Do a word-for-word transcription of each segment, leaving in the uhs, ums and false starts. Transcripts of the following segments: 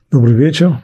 Добрый вечер.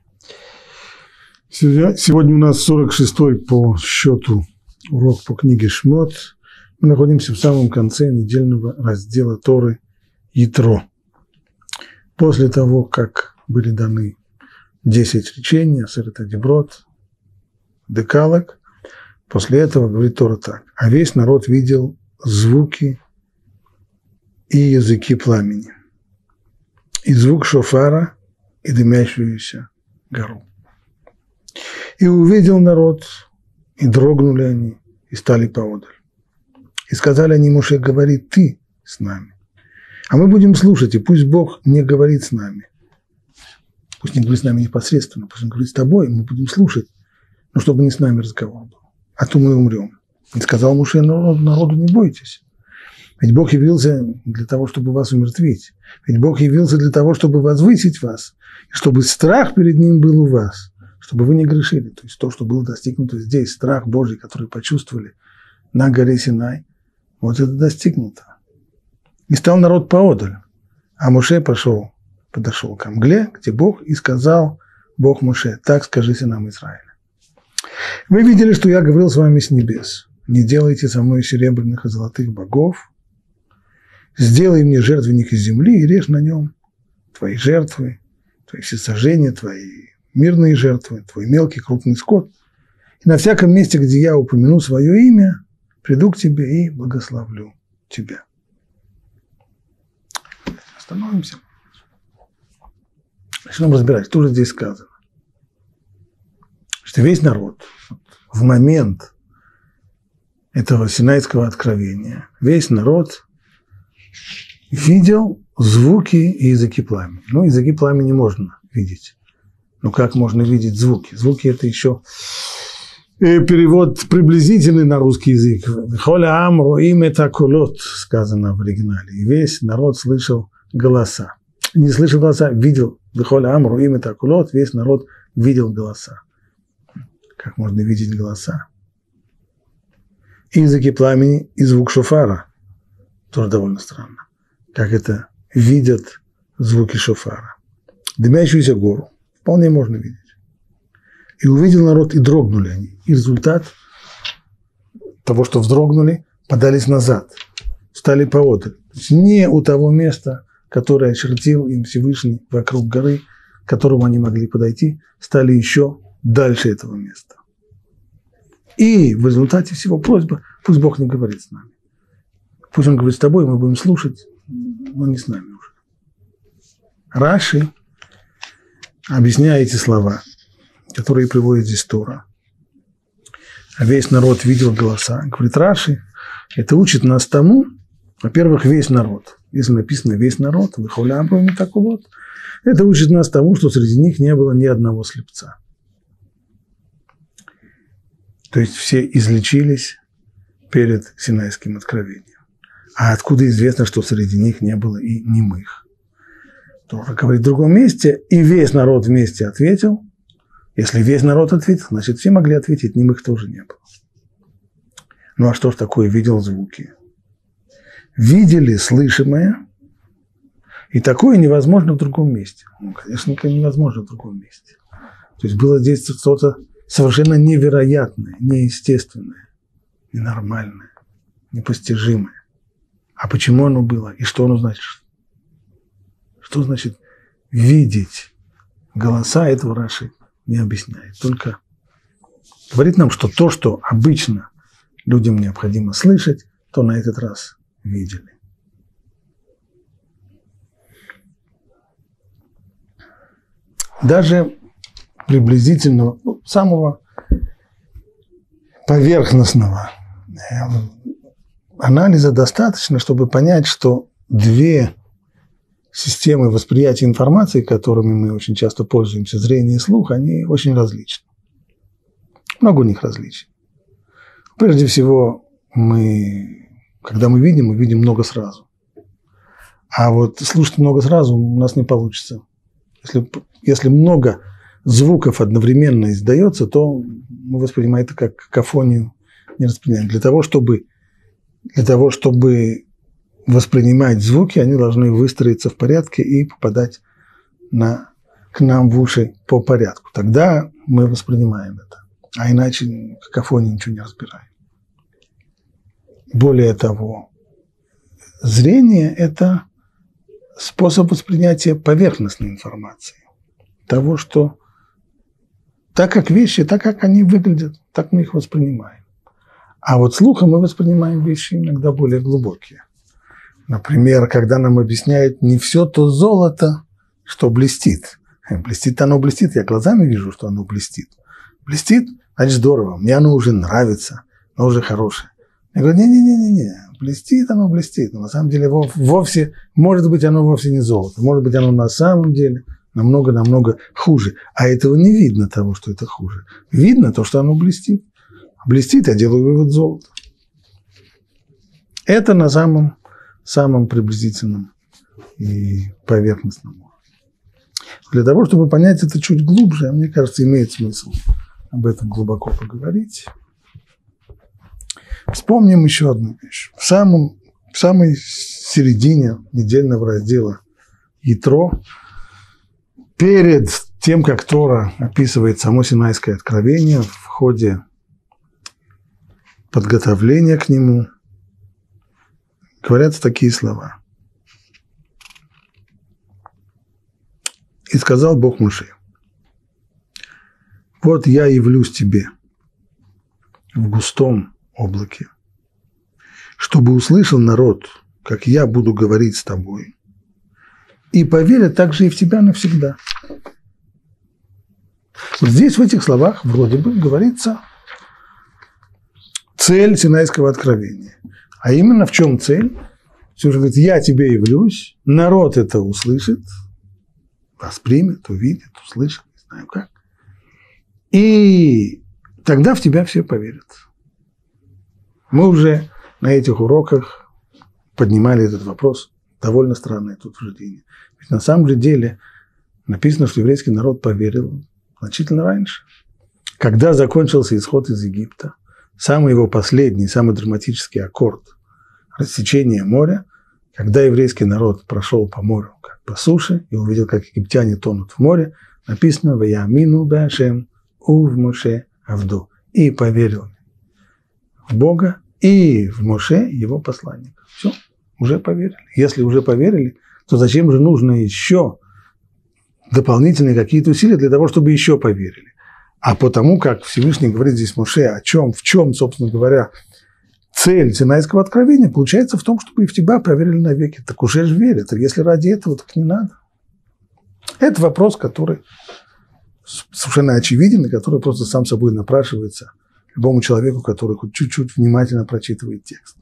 Сегодня у нас сорок шестой по счету урок по книге Шмот. Мы находимся в самом конце недельного раздела Торы Итро. После того, как были даны десять речений, Асерет Диброт, Декалог, после этого говорит Тора так: а весь народ видел звуки и языки пламени, и звук шофара, и дымящуюся гору. И увидел народ, и дрогнули они, и стали поодаль. И сказали они Моше: говори ты с нами, а мы будем слушать, и пусть Бог не говорит с нами. Пусть не говорит с нами непосредственно, пусть он говорит с тобой, мы будем слушать, но чтобы не с нами разговор был, а то мы умрем. И сказал Моше народу: народу не бойтесь. Ведь Бог явился для того, чтобы вас умертвить. Ведь Бог явился для того, чтобы возвысить вас, и чтобы страх перед Ним был у вас, чтобы вы не грешили. То есть то, что было достигнуто здесь, страх Божий, который почувствовали на горе Синай, вот это достигнуто. И стал народ поодаль, а Моше пошел, подошел к мгле, где Бог, и сказал Бог Моше: так скажи сынам Израиля. Вы видели, что я говорил с вами с небес. Не делайте со мной серебряных и золотых богов. Сделай мне жертвенник из земли и режь на нем твои жертвы, твои всесожжения, твои мирные жертвы, твой мелкий крупный скот. И на всяком месте, где я упомяну свое имя, приду к тебе и благословлю тебя. Остановимся. Начнем разбирать, что же здесь сказано. Что весь народ в момент этого Синайского откровения, весь народ видел звуки и языки пламени. Ну, языки пламени можно видеть. Но как можно видеть звуки? Звуки – это еще перевод приблизительный на русский язык. «Холя ам роим эта колот», сказано в оригинале. И весь народ слышал голоса. Не слышал голоса, видел. «Холя ам роим эта колот», весь народ видел голоса. Как можно видеть голоса? И языки пламени, и звук шофара. Тоже довольно странно. Как это видят звуки шофара. Дымящуюся гору вполне можно видеть. И увидел народ, и дрогнули они. И результат того, что вздрогнули, подались назад, стали поодаль. То есть не у того места, которое очертил им Всевышний вокруг горы, к которому они могли подойти, стали еще дальше этого места. И в результате всего просьба: пусть Бог не говорит с нами. Пусть Он говорит с тобой, мы будем слушать, но не с нами уже. Раши, объясняя эти слова, которые приводит здесь Тора, а весь народ видел голоса, говорит Раши, это учит нас тому, во-первых, весь народ. Если написано весь народ, это учит нас тому, что среди них не было ни одного слепца. То есть все излечились перед Синайским откровением. А откуда известно, что среди них не было и немых? Тора говорит в другом месте, и весь народ вместе ответил. Если весь народ ответил, значит, все могли ответить, немых тоже не было. Ну а что ж такое видел звуки? Видели слышимое, и такое невозможно в другом месте. Ну, конечно, невозможно в другом месте. То есть было здесь что-то совершенно невероятное, неестественное, ненормальное, непостижимое. А почему оно было? И что оно значит? Что значит видеть голоса? Этого Раши не объясняет. Только говорит нам, что то, что обычно людям необходимо слышать, то на этот раз видели. Даже приблизительного, ну, самого поверхностного анализа достаточно, чтобы понять, что две системы восприятия информации, которыми мы очень часто пользуемся, зрение и слух, они очень различны. Много у них различий. Прежде всего, мы, когда мы видим, мы видим много сразу. А вот слушать много сразу у нас не получится. Если, если много звуков одновременно издается, то мы воспринимаем это как какофонию, не распределяем. Для того, чтобы Для того, чтобы воспринимать звуки, они должны выстроиться в порядке и попадать на к нам в уши по порядку. Тогда мы воспринимаем это. А иначе какофонии ничего не разбираем. Более того, зрение – это способ воспринятия поверхностной информации. Того, что так как вещи, так как они выглядят, так мы их воспринимаем. А вот слухом мы воспринимаем вещи иногда более глубокие. Например, когда нам объясняют не все то золото, что блестит. Блестит оно блестит, я глазами вижу, что оно блестит. Блестит, значит здорово, мне оно уже нравится, оно уже хорошее. Я говорю, не-не-не-не, блестит оно блестит, но на самом деле вовсе, может быть, оно вовсе не золото, может быть, оно на самом деле намного-намного хуже. А этого не видно, того, что это хуже. Видно то, что оно блестит. Блестит, я делаю вывод золота. Это на самом, самом приблизительном и поверхностном уровне. Для того, чтобы понять это чуть глубже, мне кажется, имеет смысл об этом глубоко поговорить. Вспомним еще одну вещь. В, самом, в самой середине недельного раздела Итро, перед тем, как Тора описывает само Синайское откровение, в ходе подготовления к нему, говорятся такие слова. «И сказал Бог Моше: вот я явлюсь тебе в густом облаке, чтобы услышал народ, как я буду говорить с тобой, и поверят также и в тебя навсегда». Вот здесь в этих словах вроде бы говорится цель Синайского откровения. А именно в чем цель? Все же говорит, я тебе явлюсь, народ это услышит, воспримет, увидит, услышит, не знаю как. И тогда в тебя все поверят. Мы уже на этих уроках поднимали этот вопрос. Довольно странное тут утверждение. Ведь на самом же деле написано, что еврейский народ поверил значительно раньше. Когда закончился исход из Египта, самый его последний, самый драматический аккорд рассечения моря, когда еврейский народ прошел по морю, как по суше, и увидел, как египтяне тонут в море, написано «Ваямину бэшем ув Моше авду». И поверил в Бога и в Моше, его посланника. Все, уже поверили. Если уже поверили, то зачем же нужно еще дополнительные какие-то усилия для того, чтобы еще поверили? А потому как Всевышний говорит здесь Моше, о чем, в чем, собственно говоря, цель Синайского откровения, получается в том, чтобы и в тебя поверили навеки. Так уже же верят. А если ради этого, так не надо. Это вопрос, который совершенно очевиден, и который просто сам собой напрашивается любому человеку, который хоть чуть-чуть внимательно прочитывает текст.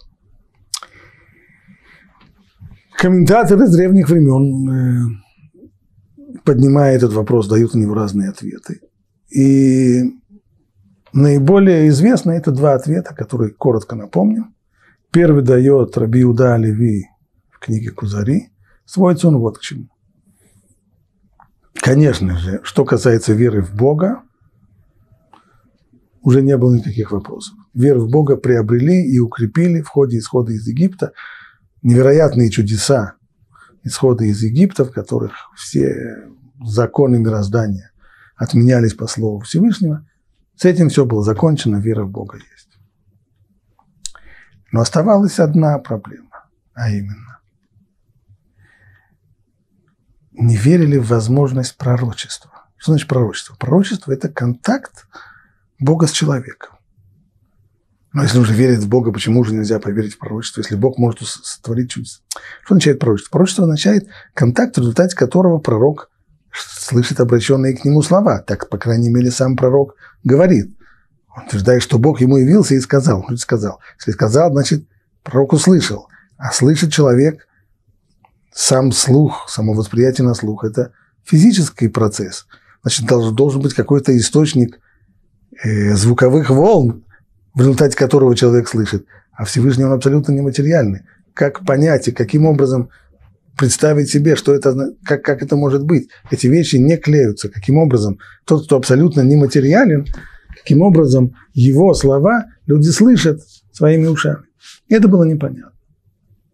Комментаторы с древних времен, поднимая этот вопрос, дают на него разные ответы. И наиболее известно это два ответа, которые коротко напомним. Первый дает Раби Иуда а-Леви в книге Кузари. Сводится он вот к чему. Конечно же, что касается веры в Бога, уже не было никаких вопросов. Веру в Бога приобрели и укрепили в ходе исхода из Египта. Невероятные чудеса исхода из Египта, в которых все законы мироздания отменялись по слову Всевышнего. С этим все было закончено, вера в Бога есть. Но оставалась одна проблема, а именно не верили в возможность пророчества. Что значит пророчество? Пророчество – это контакт Бога с человеком. Но если уже верит в Бога, почему же нельзя поверить в пророчество, если Бог может сотворить чудеса? Что означает пророчество? Пророчество означает контакт, в результате которого пророк слышит обращенные к нему слова. Так, по крайней мере, сам пророк говорит. Он утверждает, что Бог ему явился и сказал. Он сказал. Если сказал, значит, пророк услышал. А слышит человек сам слух, само восприятие на слух. Это физический процесс. Значит, должен быть какой-то источник э, звуковых волн, в результате которого человек слышит. А Всевышний он абсолютно нематериальный. Как понять и каким образом представить себе, что это, как, как это может быть. Эти вещи не клеются. Каким образом тот, кто абсолютно нематериален, каким образом его слова люди слышат своими ушами. И это было непонятно.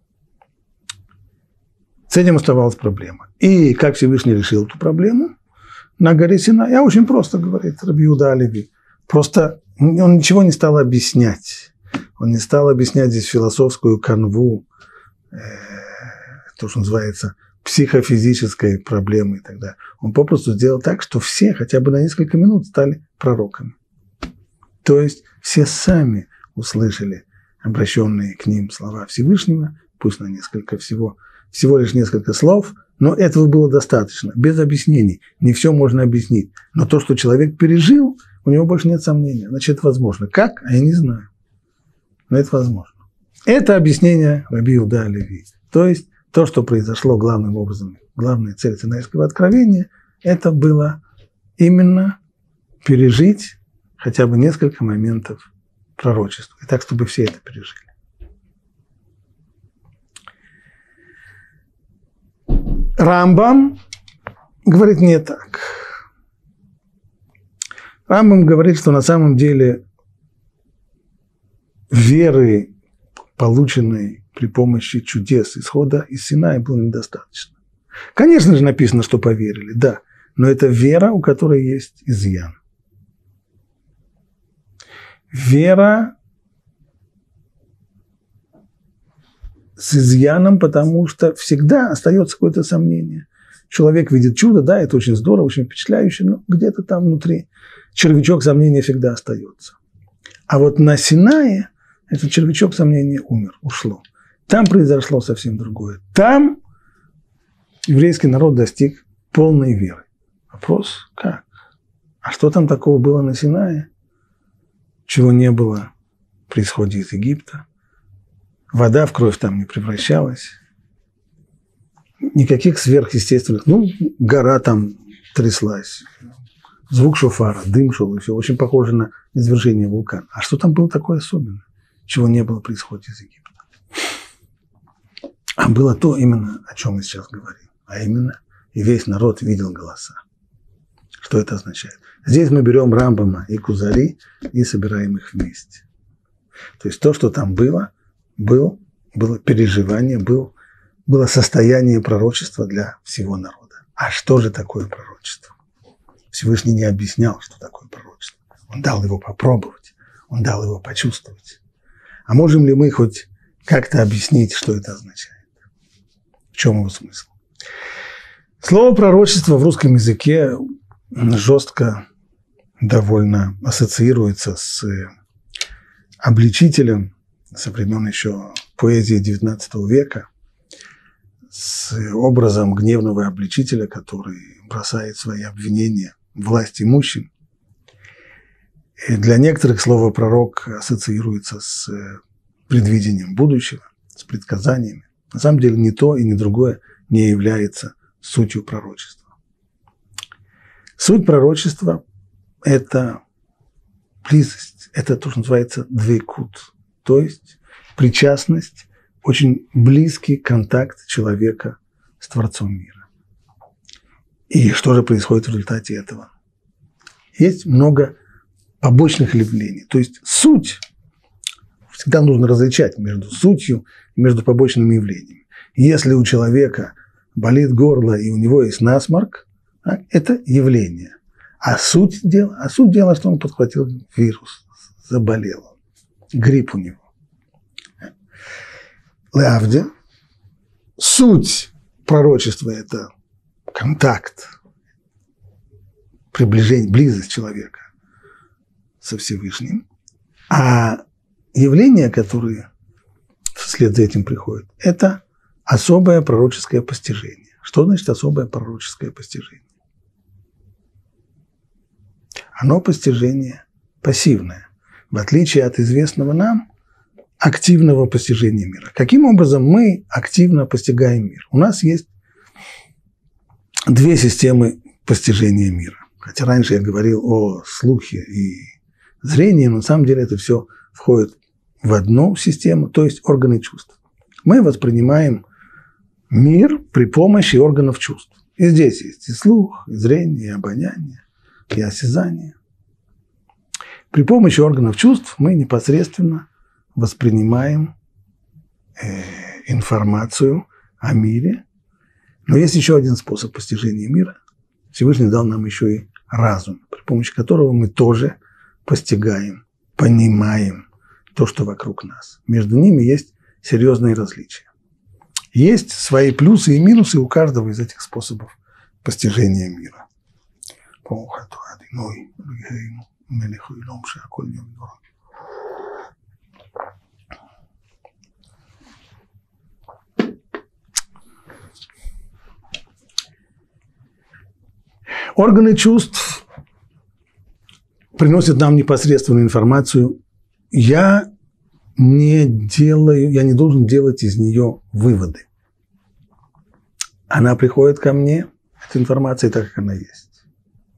С этим оставалась проблема. И как Всевышний решил эту проблему? на горе Синай. Я очень просто, говорит Раби Иуда а-Леви. Просто он ничего не стал объяснять. Он не стал объяснять здесь философскую канву, э, то, что называется психофизической проблемой и так далее. Он попросту сделал так, что все хотя бы на несколько минут стали пророками. То есть все сами услышали обращенные к ним слова Всевышнего, пусть на несколько всего, всего лишь несколько слов, но этого было достаточно, без объяснений. Не все можно объяснить. Но то, что человек пережил, у него больше нет сомнения. Значит, это возможно. Как? А я не знаю. Но это возможно. Это объяснение Раби Иуда а-Леви. То есть то, что произошло главным образом, главная цель Синайского откровения, это было именно пережить хотя бы несколько моментов пророчества. И так, чтобы все это пережили. Рамбам говорит не так. Рамбам говорит, что на самом деле веры, полученной при помощи чудес исхода из Синая, было недостаточно. Конечно же, написано, что поверили, да, но это вера, у которой есть изъян. Вера с изъяном, потому что всегда остается какое-то сомнение. Человек видит чудо, да, это очень здорово, очень впечатляюще, но где-то там внутри червячок сомнения всегда остается. А вот на Синае этот червячок сомнения умер, ушло. Там произошло совсем другое. Там еврейский народ достиг полной веры. Вопрос, как? А что там такого было на Синае, чего не было при исходе из Египта? Вода в кровь там не превращалась. Никаких сверхъестественных. Ну, гора там тряслась. Звук шофара, дым шел, и все. Очень похоже на извержение вулкана. А что там было такое особенное, чего не было при исходе из Египта? А было то именно, о чем мы сейчас говорим. А именно, и весь народ видел голоса. Что это означает? Здесь мы берем Рамбама и Кузари и собираем их вместе. То есть то, что там было, был, было переживание, был, было состояние пророчества для всего народа. А что же такое пророчество? Всевышний не объяснял, что такое пророчество. Он дал его попробовать, он дал его почувствовать. А можем ли мы хоть как-то объяснить, что это означает? В чем его смысл? Слово пророчество в русском языке жестко довольно ассоциируется с обличителем со времен еще поэзии девятнадцатого века, с образом гневного обличителя, который бросает свои обвинения власть имущим. И для некоторых слово «пророк» ассоциируется с предвидением будущего, с предсказаниями. На самом деле ни то и ни другое не является сутью пророчества. Суть пророчества – это близость, это то, что называется двейкут, то есть причастность, очень близкий контакт человека с Творцом мира. И что же происходит в результате этого? Есть много побочных явлений, то есть суть, всегда нужно различать между сутью и между побочными явлениями. Если у человека болит горло и у него есть насморк, так, это явление. А суть дела, а суть дела, что он подхватил вирус, заболел, грипп у него. Лавде, суть пророчества – это контакт, приближение, близость человека со Всевышним, а явления, которые вслед за этим приходят, это особое пророческое постижение. Что значит особое пророческое постижение? Оно постижение пассивное, в отличие от известного нам активного постижения мира. Каким образом мы активно постигаем мир? У нас есть две системы постижения мира. Хотя раньше я говорил о слухе и зрении, но на самом деле это все входит в одну систему, то есть органы чувств. Мы воспринимаем мир при помощи органов чувств. И здесь есть и слух, и зрение, и обоняние, и осязание. При помощи органов чувств мы непосредственно воспринимаем э, информацию о мире. Но есть еще один способ постижения мира. Всевышний дал нам еще и разум, при помощи которого мы тоже постигаем, понимаем то, что вокруг нас. Между ними есть серьезные различия. Есть свои плюсы и минусы у каждого из этих способов постижения мира. Органы чувств приносят нам непосредственную информацию. Я не делаю, я не должен делать из нее выводы. Она приходит ко мне, эта информация, так как она есть.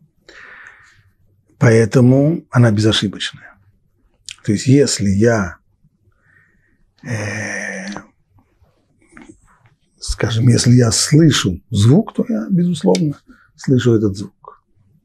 Поэтому она безошибочная. То есть, если я, э, скажем, если я слышу звук, то я, безусловно, слышу этот звук.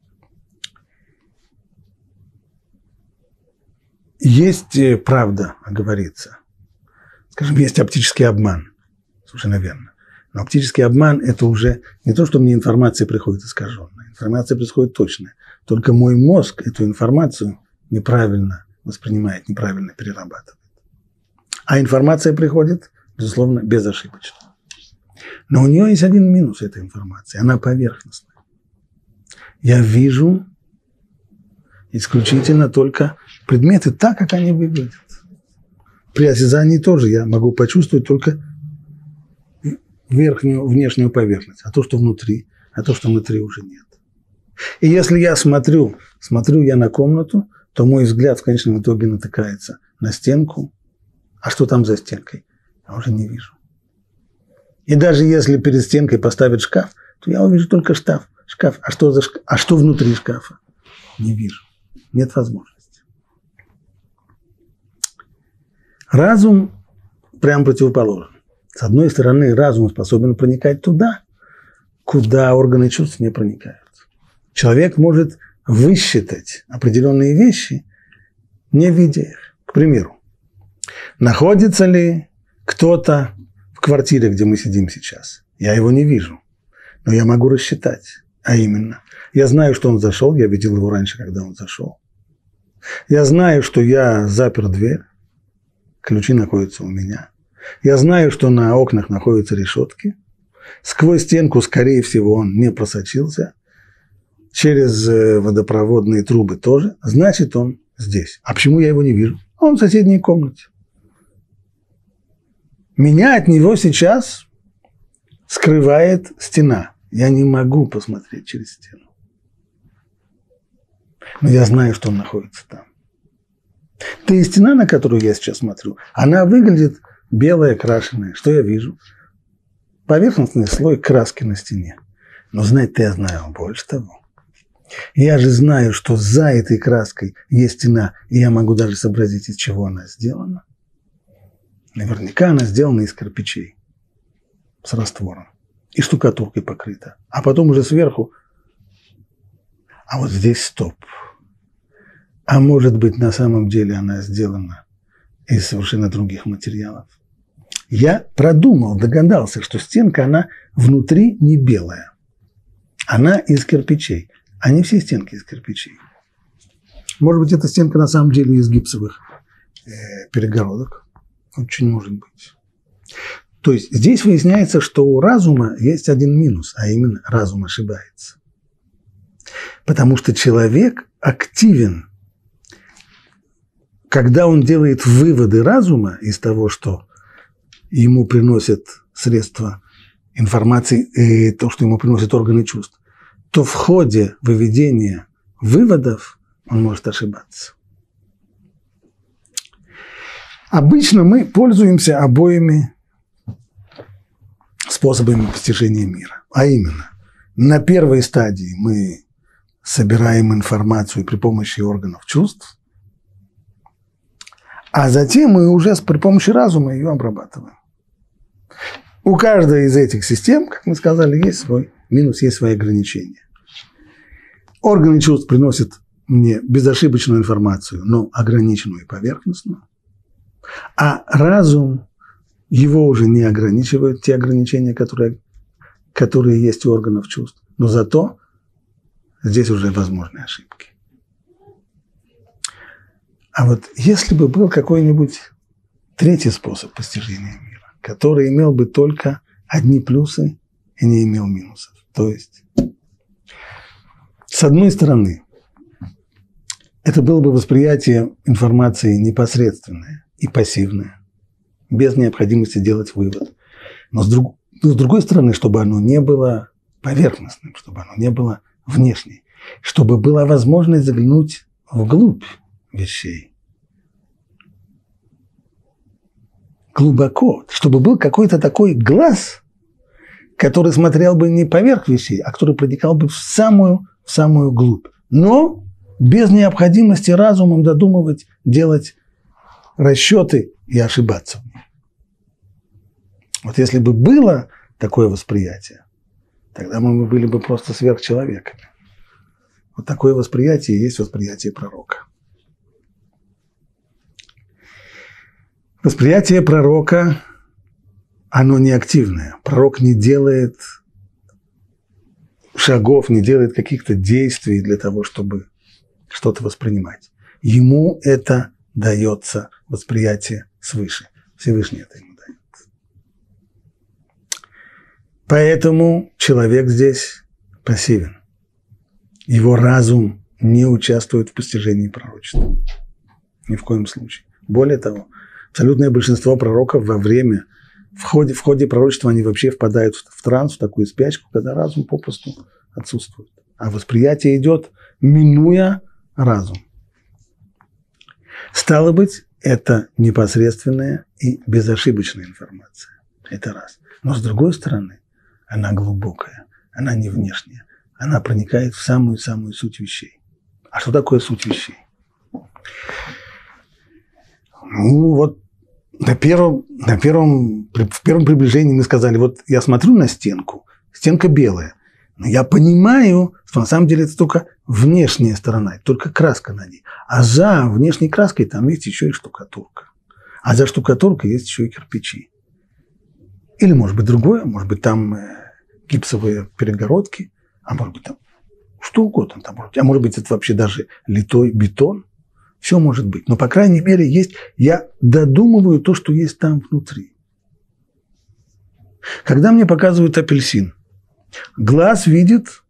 Есть правда, говорится. Скажем, есть оптический обман. Совершенно верно. Но оптический обман – это уже не то, что мне информация приходит искаженная. Информация происходит точная. Только мой мозг эту информацию неправильно воспринимает, неправильно перерабатывает. А информация приходит, безусловно, безошибочно. Но у нее есть один минус этой информации. Она поверхностная. Я вижу исключительно только предметы так, как они выглядят. При осязании тоже я могу почувствовать только верхнюю, внешнюю поверхность, а то, что внутри, а то, что внутри уже нет. И если я смотрю, смотрю я на комнату, то мой взгляд в конечном итоге натыкается на стенку, а что там за стенкой, я уже не вижу. И даже если перед стенкой поставить шкаф, то я увижу только шкаф. шкаф. А что за шкаф? А что внутри шкафа? Не вижу. Нет возможности. Разум прямо противоположен. С одной стороны, разум способен проникать туда, куда органы чувств не проникают. Человек может высчитать определенные вещи, не видя их. К примеру, находится ли кто-то в квартире, где мы сидим сейчас? Я его не вижу, но я могу рассчитать. А именно, я знаю, что он зашел, я видел его раньше, когда он зашел. Я знаю, что я запер дверь, ключи находятся у меня. Я знаю, что на окнах находятся решетки. Сквозь стенку, скорее всего, он не просочился. Через водопроводные трубы тоже. Значит, он здесь. А почему я его не вижу? Он в соседней комнате. Меня от него сейчас скрывает стена. Я не могу посмотреть через стену. Но я знаю, что он находится там. Да и стена, на которую я сейчас смотрю, она выглядит белая, крашеная. Что я вижу? Поверхностный слой краски на стене. Но знать-то я знаю больше того. Я же знаю, что за этой краской есть стена, и я могу даже сообразить, из чего она сделана. Наверняка она сделана из кирпичей с раствором и штукатуркой покрыта. А потом уже сверху. А вот здесь стоп. А может быть, на самом деле она сделана из совершенно других материалов. Я продумал, догадался, что стенка, она внутри не белая. Она из кирпичей. А не все стенки из кирпичей. Может быть, эта стенка на самом деле из гипсовых э, перегородок. Очень может быть. То есть здесь выясняется, что у разума есть один минус, а именно разум ошибается. Потому что человек активен, когда он делает выводы разума из того, что ему приносят средства информации, и то, что ему приносят органы чувств, то в ходе выведения выводов он может ошибаться. Обычно мы пользуемся обоими способами постижения мира. А именно, на первой стадии мы собираем информацию при помощи органов чувств, а затем мы уже при помощи разума ее обрабатываем. У каждой из этих систем, как мы сказали, есть свой минус, есть свои ограничения. Органы чувств приносят мне безошибочную информацию, но ограниченную и поверхностную. А разум, его уже не ограничивают те ограничения, которые, которые есть у органов чувств. Но зато здесь уже возможны ошибки. А вот если бы был какой-нибудь третий способ постижения мира, который имел бы только одни плюсы и не имел минусов, то есть, с одной стороны, это было бы восприятие информации непосредственное и пассивное, без необходимости делать вывод. Но с, друг, но с другой стороны, чтобы оно не было поверхностным, чтобы оно не было внешним, чтобы была возможность заглянуть вглубь вещей. Глубоко, чтобы был какой-то такой глаз, который смотрел бы не поверх вещей, а который проникал бы в самую, в самую глубь. Но без необходимости разумом додумывать, делать расчеты и ошибаться в них. Вот если бы было такое восприятие, тогда мы были бы просто сверхчеловеками. Вот такое восприятие и есть восприятие пророка. Восприятие пророка, оно не активное. Пророк не делает шагов, не делает каких-то действий для того, чтобы что-то воспринимать. Ему это дается восприятие свыше. Всевышний это ему дает. Поэтому человек здесь пассивен. Его разум не участвует в постижении пророчества. Ни в коем случае. Более того, абсолютное большинство пророков во время, в ходе, в ходе пророчества они вообще впадают в транс, в такую спячку, когда разум попросту отсутствует. А восприятие идет, минуя разум. Стало быть, это непосредственная и безошибочная информация. Это раз. Но с другой стороны, она глубокая, она не внешняя. Она проникает в самую-самую суть вещей. А что такое суть вещей? Ну, вот на первом, на первом, в первом приближении мы сказали, вот я смотрю на стенку, стенка белая, но я понимаю, что на самом деле это только внешняя сторона, только краска на ней. А за внешней краской там есть еще и штукатурка. А за штукатуркой есть еще и кирпичи. Или, может быть, другое, может быть, там гипсовые перегородки, а может быть, там что угодно. Там, может быть. А может быть, это вообще даже литой бетон. Все может быть. Но, по крайней мере, есть, я додумываю то, что есть там внутри. Когда мне показывают апельсин, глаз видит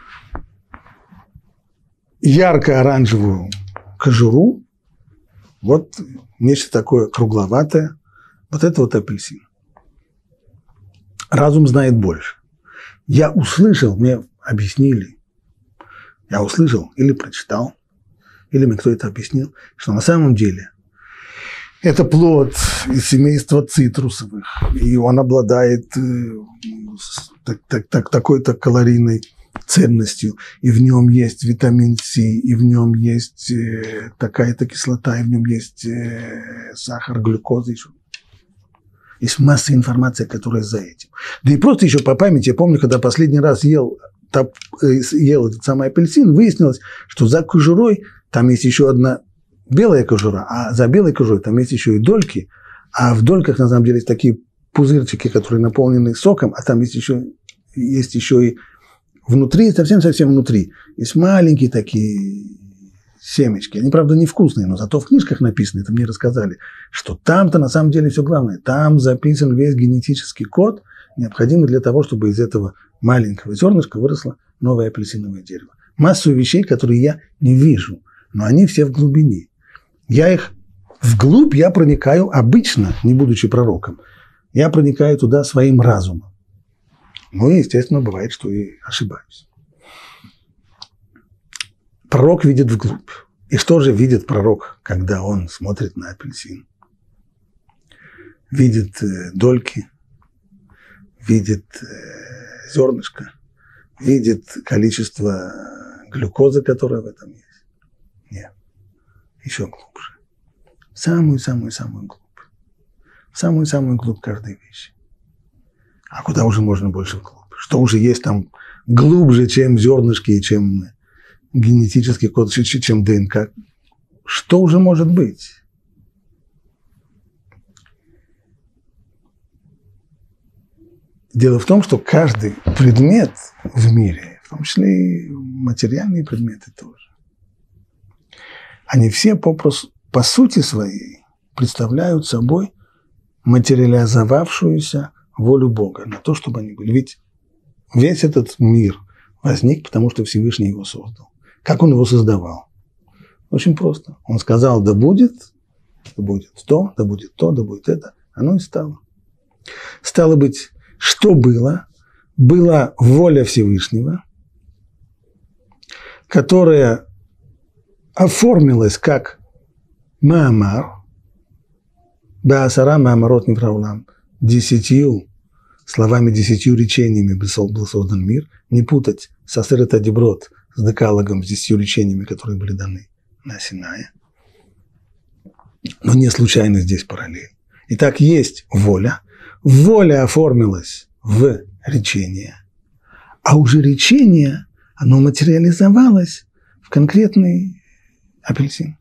ярко-оранжевую кожуру, вот нечто такое кругловатое, вот это вот апельсин. Разум знает больше. Я услышал, мне объяснили, я услышал или прочитал, или мне кто это объяснил, что на самом деле это плод из семейства цитрусовых, и он обладает так, так, так, такой-то калорийной ценностью, и в нем есть витамин С, и в нем есть такая-то кислота, и в нем есть сахар, глюкоза еще. Есть масса информации, которая за этим. Да и просто еще по памяти, я помню, когда последний раз ел, топ, ел этот самый апельсин, выяснилось, что за кожурой там есть еще одна белая кожура, а за белой кожурой там есть еще и дольки, а в дольках на самом деле есть такие пузырчики, которые наполнены соком, а там есть еще, есть еще и внутри, совсем-совсем внутри, есть маленькие такие семечки. Они, правда, невкусные, но зато в книжках написано, это мне рассказали, что там-то на самом деле все главное. Там записан весь генетический код, необходимый для того, чтобы из этого маленького зернышка выросло новое апельсиновое дерево. Массу вещей, которые я не вижу, но они все в глубине. Я их вглубь я проникаю обычно, не будучи пророком, я проникаю туда своим разумом. Ну и, естественно, бывает, что и ошибаюсь. Пророк видит вглубь. И что же видит пророк, когда он смотрит на апельсин? Видит э, дольки, видит э, зернышко, видит количество глюкозы, которое в этом есть. Нет, еще глубже. Самую-самую-самую глубь. Самую-самую глубь каждой вещи. А куда уже можно больше вглубь? Что уже есть там глубже, чем зернышки и чем генетический код, чем ДНК? Что уже может быть? Дело в том, что каждый предмет в мире, в том числе и материальные предметы тоже. Они все по, по сути своей представляют собой материализовавшуюся волю Бога на то, чтобы они были. Ведь весь этот мир возник, потому что Всевышний его создал. Как он его создавал? Очень просто. Он сказал, да будет, да будет то, да будет то, да будет это. Оно и стало. Стало быть, что было? Была воля Всевышнего, которая оформилась как маамар, баасара маамарот невраулам, десятью словами, десятью речениями был создан мир, не путать с асерет адиброт, с декалогом, с десятью речениями, которые были даны на Синае. Но не случайно здесь параллель. Итак, есть воля. Воля оформилась в речение, а уже речение, оно материализовалось в конкретный апельсин.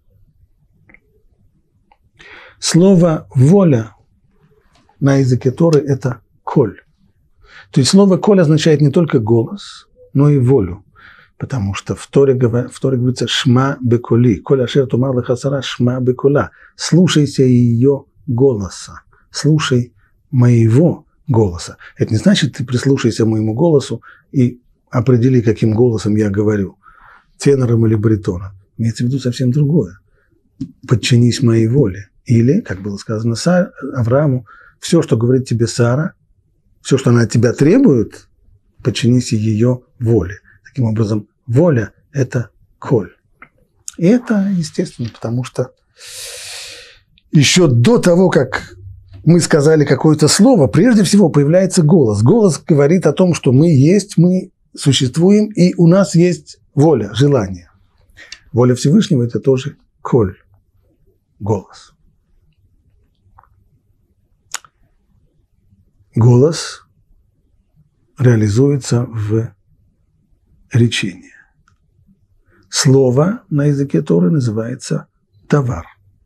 Слово «воля» на языке Торы – это «коль». То есть слово «коль» означает не только голос, но и волю. Потому что в Торе, в Торе говорится «шма беколи», «коль ашер тумар лехасара шма бекола», «слушайся ее голоса», «слушай моего голоса». Это не значит, ты прислушайся к моему голосу и определи, каким голосом я говорю, тенором или баритоном. Имеется в виду совсем другое. Подчинись моей воле. Или, как было сказано Сар, Аврааму, все, что говорит тебе Сара, все, что она от тебя требует, подчинись ее воле. Таким образом, воля – это коль. И это, естественно, потому что еще до того, как мы сказали какое-то слово, прежде всего появляется голос. Голос говорит о том, что мы есть, мы существуем, и у нас есть воля, желание. Воля Всевышнего – это тоже коль, голос. Голос реализуется в речении. Слово на языке Торы называется «давар».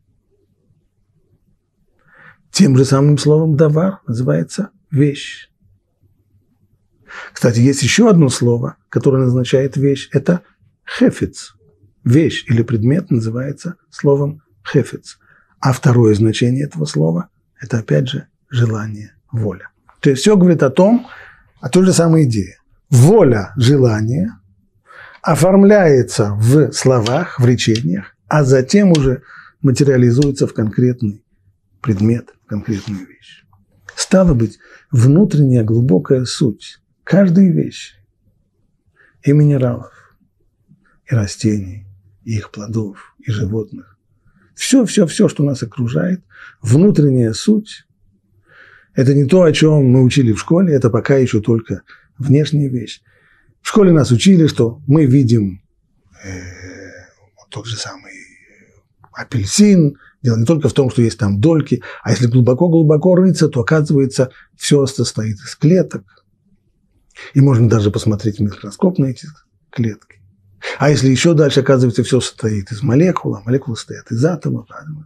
Тем же самым словом «давар» называется «вещь». Кстати, есть еще одно слово, которое означает «вещь». Это «хефец». Вещь или предмет называется словом «хефец». А второе значение этого слова – это, опять же, желание, воля. То есть все говорит о том, о той же самой идее. Воля, желание оформляется в словах, в речениях, а затем уже материализуется в конкретный предмет, в конкретную вещь. Стало быть, внутренняя глубокая суть каждой вещи, и минералов, и растений, и их плодов, и животных, все-все-все, что нас окружает, внутренняя суть – это не то, о чем мы учили в школе, это пока еще только внешняя вещь. В школе нас учили, что мы видим э, тот же самый апельсин. Дело не только в том, что есть там дольки, а если глубоко-глубоко рыться, то, оказывается, все состоит из клеток. И можно даже посмотреть в микроскоп на эти клетки. А если еще дальше, оказывается, все состоит из молекул, а молекулы состоят из атомов.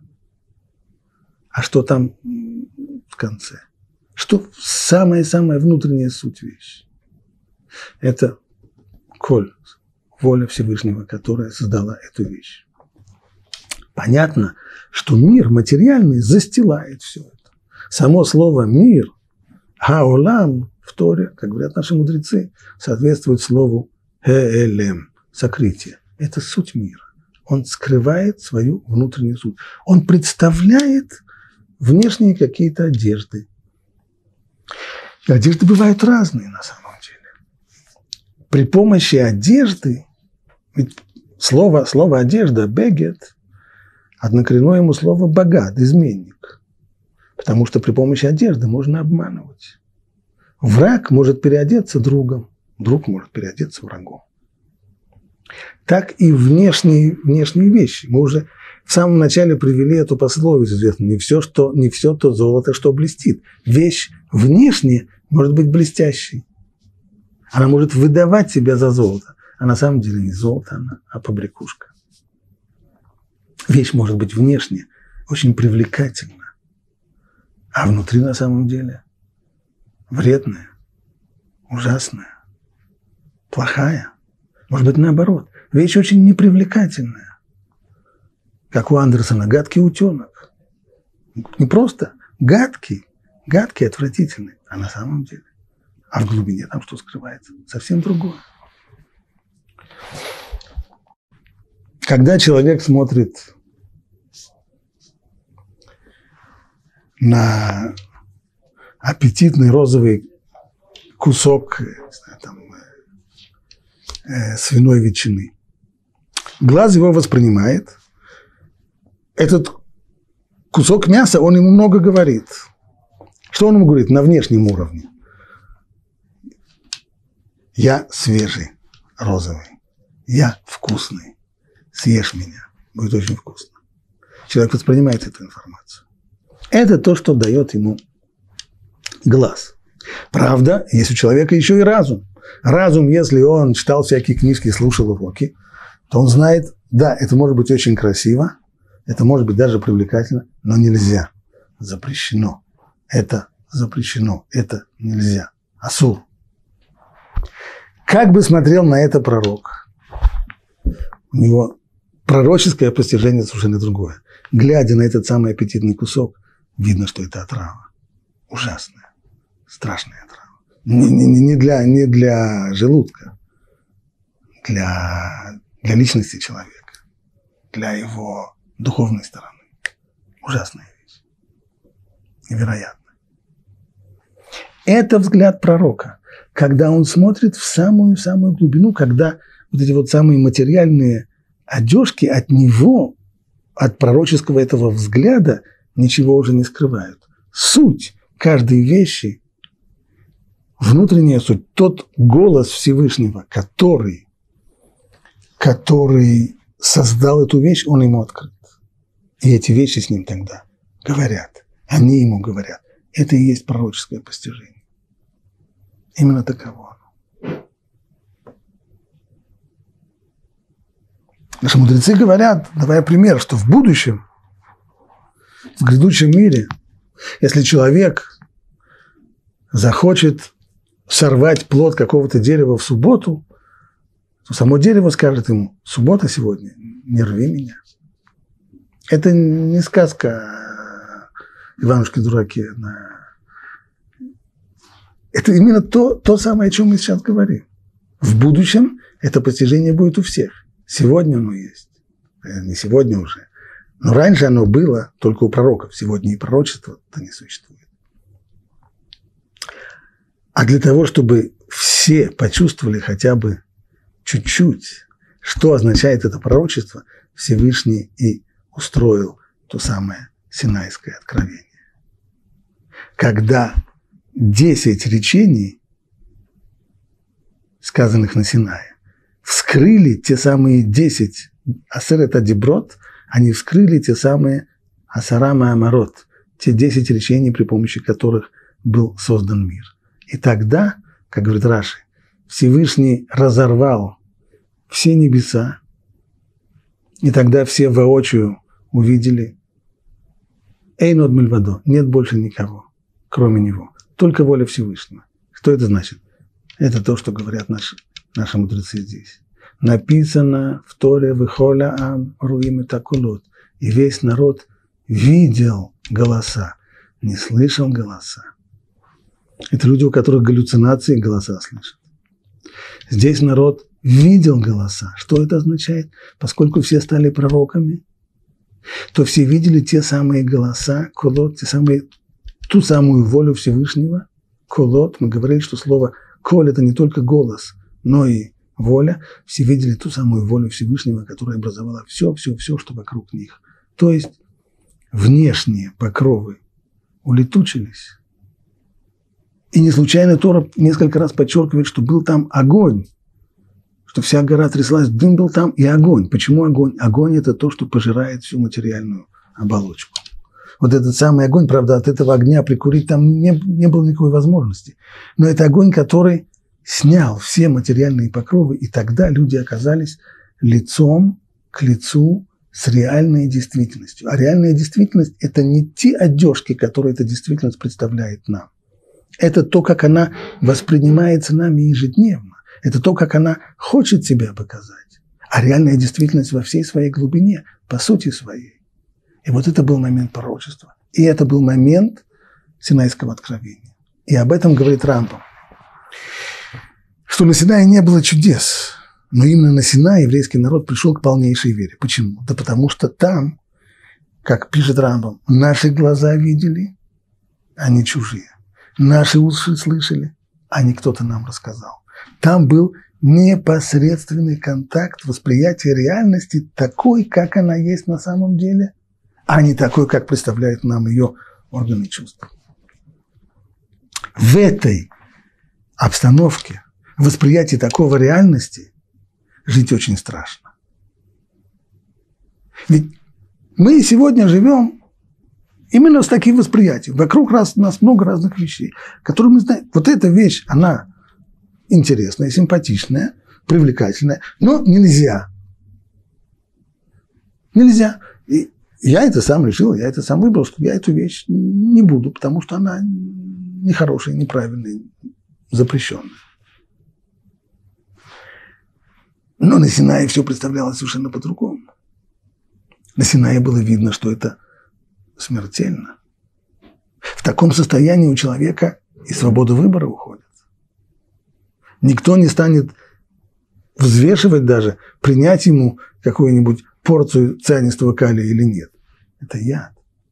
А что там в конце? Что самая-самая внутренняя суть вещи? Это коль, воля Всевышнего, которая создала эту вещь. Понятно, что мир материальный застилает все это. Само слово «мир», «хаолам» в Торе, как говорят наши мудрецы, соответствует слову «хеэлем» – сокрытие. Это суть мира. Он скрывает свою внутреннюю суть. Он представляет внешние какие-то одежды. И одежды бывают разные на самом деле. При помощи одежды, ведь слово, слово «одежда» – «бегет», однокоренное ему слово «богат», изменник. Потому что при помощи одежды можно обманывать. Враг может переодеться другом, друг может переодеться врагом. Так и внешние, внешние вещи. Мы уже в самом начале привели эту пословицу, известно, не все, что, не все то золото, что блестит. Вещь внешне может быть блестящей. Она может выдавать себя за золото. А на самом деле не золото она, а побрякушка. Вещь может быть внешне очень привлекательна, а внутри на самом деле вредная, ужасная, плохая. Может быть, наоборот. Вещь очень непривлекательная. Как у Андерсона, гадкий утенок. Не просто гадкий, гадкий, отвратительный, а на самом деле. А в глубине там что скрывается? Совсем другое. Когда человек смотрит на аппетитный розовый кусок, не знаю, там, э, свиной ветчины, глаз его воспринимает. Этот кусок мяса, он ему много говорит. Что он ему говорит на внешнем уровне? Я свежий, розовый. Я вкусный. Съешь меня. Будет очень вкусно. Человек воспринимает эту информацию. Это то, что дает ему глаз. Правда, есть у человека еще и разум. Разум, если он читал всякие книжки, слушал уроки, то он знает, да, это может быть очень красиво, это может быть даже привлекательно, но нельзя. Запрещено. Это запрещено. Это нельзя. Асур. Как бы смотрел на это пророк? У него пророческое постижение совершенно другое. Глядя на этот самый аппетитный кусок, видно, что это отрава. Ужасная, страшная отрава. Не, не, не, для, не для желудка, для, для личности человека, для его духовной стороны. Ужасная вещь. Невероятно. Это взгляд пророка, когда он смотрит в самую-самую глубину, когда вот эти вот самые материальные одежки от него, от пророческого этого взгляда, ничего уже не скрывают. Суть каждой вещи, внутренняя суть, тот голос Всевышнего, который, который создал эту вещь, он ему открыт. И эти вещи с ним тогда говорят. Они ему говорят. Это и есть пророческое постижение. Именно таково оно. Наши мудрецы говорят, давая пример, что в будущем, в грядущем мире, если человек захочет сорвать плод какого-то дерева в субботу, то само дерево скажет ему: суббота сегодня, не рви меня. Это не сказка Иванушки-дураки. Это именно то, то самое, о чем мы сейчас говорим. В будущем это постижение будет у всех. Сегодня оно есть. Не сегодня уже. Но раньше оно было только у пророков. Сегодня и пророчества-то не существует. А для того, чтобы все почувствовали хотя бы чуть-чуть, что означает это пророчество, Всевышний и устроил то самое Синайское откровение. Когда десять речений, сказанных на Синае, вскрыли те самые десять асерет адиброт, они вскрыли те самые асара маамарот, те десять речений, при помощи которых был создан мир. И тогда, как говорит Раши, Всевышний разорвал все небеса, и тогда все воочию увидели: «Эйнод мильвадо», нет больше никого, кроме него, только воля Всевышнего. Что это значит? Это то, что говорят наши, наши мудрецы здесь. Написано в Торе: «Вехоля ам руим эт акулот», и весь народ видел голоса, не слышал голоса. Это люди, у которых галлюцинации, голоса слышат. Здесь народ видел голоса. Что это означает? Поскольку все стали пророками, то все видели те самые голоса, колот, те самые, ту самую волю Всевышнего. Колот, мы говорили, что слово «коль» – это не только голос, но и воля. Все видели ту самую волю Всевышнего, которая образовала все, все, все, что вокруг них. То есть внешние покровы улетучились. И не случайно Тора несколько раз подчеркивает, что был там огонь, что вся гора тряслась, дым был там и огонь. Почему огонь? Огонь – это то, что пожирает всю материальную оболочку. Вот этот самый огонь, правда, от этого огня прикурить там не, не было никакой возможности. Но это огонь, который снял все материальные покровы, и тогда люди оказались лицом к лицу с реальной действительностью. А реальная действительность – это не те одежки, которые эта действительность представляет нам. Это то, как она воспринимается нами ежедневно. Это то, как она хочет себя показать. А реальная действительность во всей своей глубине, по сути своей. И вот это был момент пророчества. И это был момент Синайского откровения. И об этом говорит Рамбам. Что на Синае не было чудес. Но именно на Синае еврейский народ пришел к полнейшей вере. Почему? Да потому что там, как пишет Рамбам, наши глаза видели, а не чужие. Наши уши слышали, а не кто-то нам рассказал. Там был непосредственный контакт, восприятие реальности такой, как она есть на самом деле, а не такой, как представляют нам ее органы чувств. В этой обстановке, восприятии такого реальности жить очень страшно. Ведь мы сегодня живем именно с таким восприятием. Вокруг нас, нас много разных вещей, которые мы знаем. Вот эта вещь, она интересная, симпатичная, привлекательная, но нельзя. Нельзя. И я это сам решил, я это сам выбрал, что я эту вещь не буду, потому что она нехорошая, неправильная, запрещенная. Но на Синае все представлялось совершенно по-другому. На Синае было видно, что это смертельно. В таком состоянии у человека и свобода выбора уходит. Никто не станет взвешивать даже, принять ему какую-нибудь порцию цианистого калия или нет. Это яд.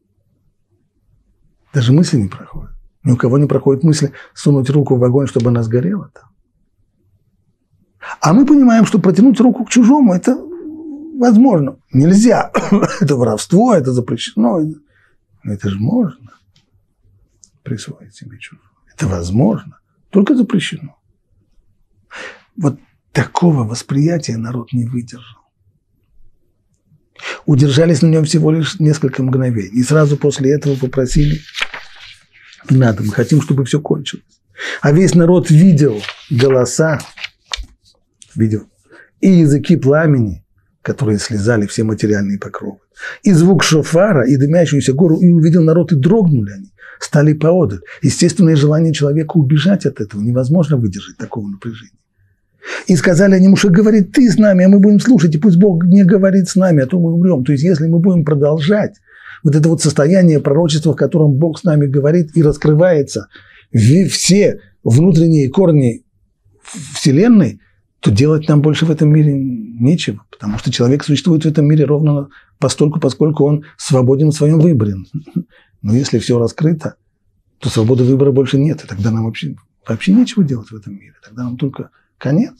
Даже мысли не проходят. Ни у кого не проходит мысли сунуть руку в огонь, чтобы она сгорела там. А мы понимаем, что протянуть руку к чужому – это возможно. Нельзя. Это воровство, это запрещено. Но это же можно присвоить себе чужое. Это возможно. Только запрещено. Вот такого восприятия народ не выдержал. Удержались на нем всего лишь несколько мгновений. И сразу после этого попросили: не надо, мы хотим, чтобы все кончилось. А весь народ видел голоса, видел и языки пламени, которые слезали все материальные покровы, и звук шофара, и дымящуюся гору, и увидел народ, и дрогнули они, стали поодаль. Естественное желание человека убежать от этого, невозможно выдержать такого напряжения. И сказали они: Моше, говорит, ты с нами, а мы будем слушать, и пусть Бог не говорит с нами, а то мы умрем. То есть, если мы будем продолжать вот это вот состояние пророчества, в котором Бог с нами говорит и раскрывается все внутренние корни Вселенной, то делать нам больше в этом мире нечего, потому что человек существует в этом мире ровно постольку, поскольку он свободен в своем выборе. Но если все раскрыто, то свободы выбора больше нет, и тогда нам вообще, вообще нечего делать в этом мире, тогда нам только конец.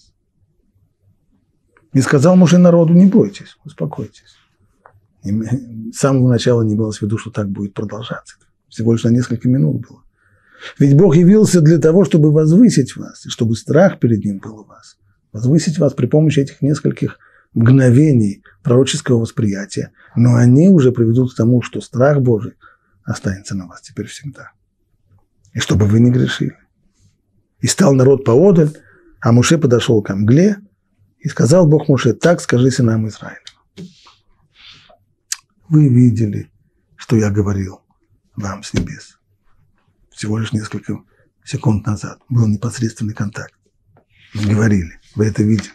И сказал Моше народу: не бойтесь, успокойтесь. И с самого начала не было в виду, что так будет продолжаться. Всего лишь на несколько минут было. Ведь Бог явился для того, чтобы возвысить вас, и чтобы страх перед Ним был у вас. Возвысить вас при помощи этих нескольких мгновений пророческого восприятия. Но они уже приведут к тому, что страх Божий останется на вас теперь всегда. И чтобы вы не грешили. И стал народ поодаль, а Моше подошел ко мгле, и сказал Бог Моше: так скажи сынам Израиля. Вы видели, что я говорил вам с небес. Всего лишь несколько секунд назад был непосредственный контакт. Мы говорили, вы это видели.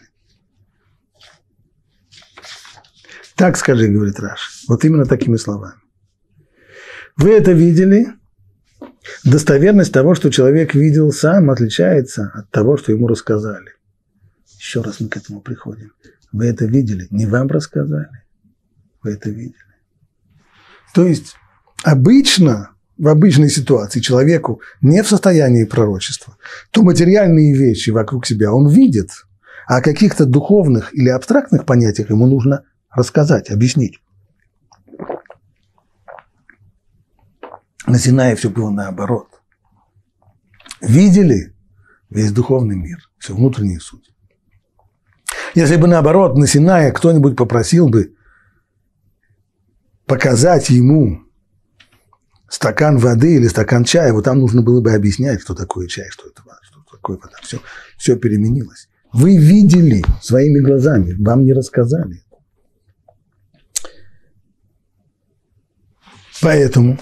Так скажи, говорит Раши, вот именно такими словами. Вы это видели? Достоверность того, что человек видел сам, отличается от того, что ему рассказали. Еще раз мы к этому приходим. Вы это видели, не вам рассказали. Вы это видели. То есть обычно, в обычной ситуации человеку не в состоянии пророчества, то материальные вещи вокруг себя он видит, а о каких-то духовных или абстрактных понятиях ему нужно рассказать, объяснить. На Синае все было наоборот. Видели весь духовный мир, всю внутреннюю суть. Если бы наоборот на Синае кто-нибудь попросил бы показать ему стакан воды или стакан чая, вот там нужно было бы объяснять, что такое чай, что это вода, что такое вода. Все, все переменилось. Вы видели своими глазами, вам не рассказали. Поэтому